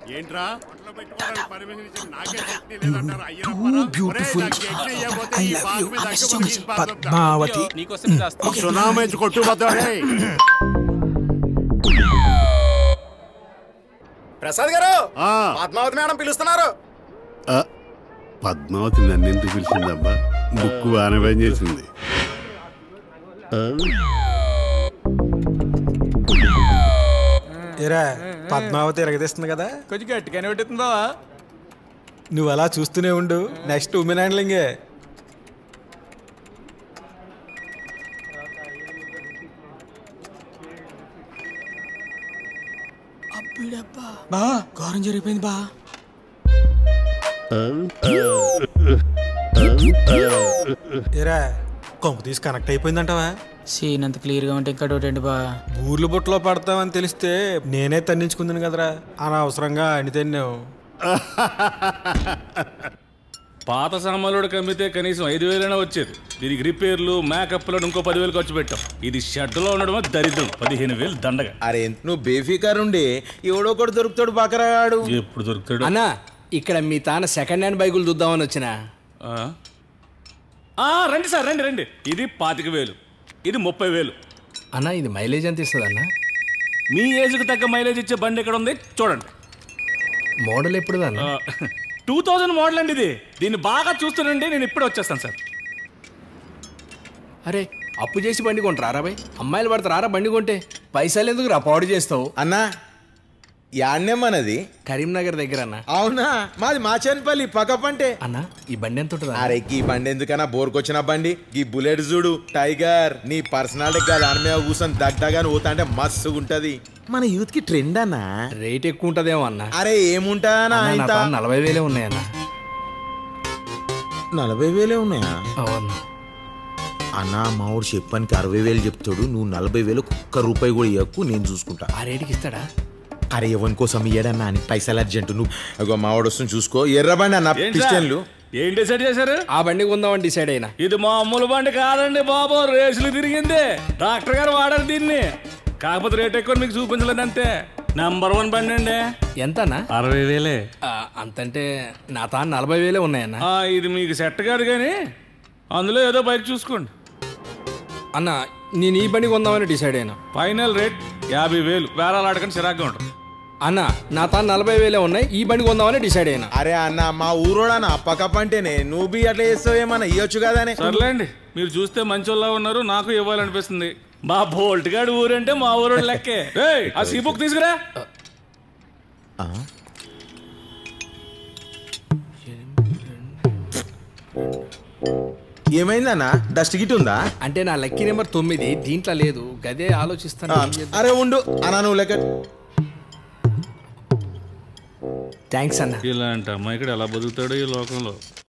ఏంట్రా పర్మిషన్ ఇచ్చి నాకే శక్తి లేదంటారు పద్మావతి సునామేసి కొట్టుబోతాడే. ప్రసాద్ గారు పద్మావతి మేడం పిలుస్తున్నారు. పద్మావతి నన్నెందుకు పిలిచిందబ్బా? బుక్ బాగానే పని చేసింది. ఏరా పద్మావతి ఎరగదీస్తుంది కదా, కొంచెం గట్టిగానే పెట్టింది బావా. నువ్వు అలా చూస్తూనే ఉండు, నెక్స్ట్ ఉమెన్ హ్యాండ్లింగే. బా ఘోరం జరిగిపోయింది బా. ఏరా కొంప తీసి కనెక్ట్ అయిపోయిందంటావా? సీన్ అంత క్లియర్గా ఉంటే ఇంకా డౌట్ బా. బూర్లు బుట్టలో పడతావని తెలిస్తే నేనే తన్నించుకుందాను కదరా, అనవసరంగా అనితే నువ్వు. పాత సామాన్లు కమ్మితే కనీసం 5,000 వచ్చేది. దీనికి రిపేర్లు మేకప్లు 10,000 ఖర్చు పెట్టాం. ఇది షెడ్లో ఉండడం దరిద్రం. 15,000 దండగా. అరే నువ్వు బేఫికర్ ఉండి ఎవడో ఒకటి దొరుకుతాడు బాకరాడు. ఎప్పుడు దొరుకుతాడు అన్నా? ఇక్కడ మీ తాన సెకండ్ హ్యాండ్ బైకులు చూద్దామని వచ్చిన. రండి సార్, రండి రండి. ఇది 25,000, ఇది 30,000. అన్నా ఇది మైలేజ్ ఎంత ఇస్తుంది అన్న? మీ ఏజ్కి తగ్గ మైలేజ్ ఇచ్చే బండి ఎక్కడ ఉంది చూడండి. మోడల్ ఎప్పుడు అన్న? 2000 మోడల్ అండి ఇది. దీన్ని బాగా చూస్తానండి. నేను ఇప్పుడే వచ్చేస్తాను సార్. అరే అప్పు చేసి బండి కొంటారా బాయ్? అమ్మాయిలు పడతారా బండి కొంటే? పైసలు ఎందుకు రా పాడు చేస్తావు అన్నా? యాడ్నేమన్నది? కరీంనగర్ దగ్గర అన్న. అవునా? మాది మాచేనపల్లి పక్కపంటే. అన్న ఈ బండి ఎంత ఉంటుంది? అరే ఈ బండి ఎందుకన్నా బోర్కొచ్చిన బండి. ఈ బుల్లెట్ చూడు టైగర్. నీ పర్సనాలిటీ కాదు, దాని మీద కూర్చొని దగ్గరగానే పోతా అంటే మస్తుగా ఉంటది. మన యూత్ కి ట్రెండ్ అన్నా. రేట్ ఎక్కువ ఉంటదేమో అన్న. అరే ఏముంటా 40,000 ఉన్నాయన్న. 40,000 ఉన్నాయా? అవునా అన్నా? మా ఊడు చెప్పానికి 60,000 చెప్తాడు. నువ్వు 40,000 ఒక్క రూపాయి కూడా ఇవ్వకు, నేను చూసుకుంటా. ఆ రేటుకి ఇస్తాడా? అరే ఎవరి కోసం ఇయ్యడన్నా అని పైసలు అర్జెంట్. నువ్వు అగో మా వాడు వస్తుంది చూసుకో. ఎర్రబండి అన్న పిస్టన్లు. ఏం డిసైడ్ చేశారు? ఆ బండి కొందామని డిసైడ్ అయినా. ఇది మామూలు బండి కాదండి బాబు, రేసులు తిరిగింది. డాక్టర్ గారు వాడారు దీన్ని. కాకపోతే రేట్ ఎక్కువ మీకు చూపించలేదు అంతే. నెంబర్ 1 బండి అండి. ఎంత అన్న? 60,000. అంతంటే నా తాను 40,000 ఉన్నాయన్న. ఇది మీకు సెట్ కాదు కానీ అందులో ఏదో బైక్ చూసుకోండి అన్న. నేను ఈ బండి కొందామని డిసైడ్ అయినా. Final rate 50,000. వేరే ఆడకని చిరాగ్గా ఉంటుంది అన్న. నా తాను 40,000 ఉన్నాయి. ఈ బండి కొందామని డిసైడ్ అయినా. అరే అన్న మా ఊరోడన్నా పక్కపంటేనే నువ్వు బి అట్లా చేస్తావేమన్నా ఇవ్వచ్చు కదా. సర్లేండి, మీరు చూస్తే మంచోళ్ళ ఉన్నారు. నాకు ఇవ్వాలనిపిస్తుంది. మా బోల్ట్ గాడి ఊరంటే మా ఊరోడు లెక్కే. ఆ సీ బుక్ తీసుకురా. ఏమైందన్నా? డస్ట్ గిట్ ఉందా? అంటే నా లక్కీ నెంబర్ 9 దీంట్లో లేదు. గదే ఆలోచిస్తాను. అరే ఉండు అన్నా, నువ్వు లెక్క. థ్యాంక్స్ అన్న. ఇలాంటి అమ్మాయి ఇక్కడ ఎలా బతుకుతాడో ఈ లోకంలో.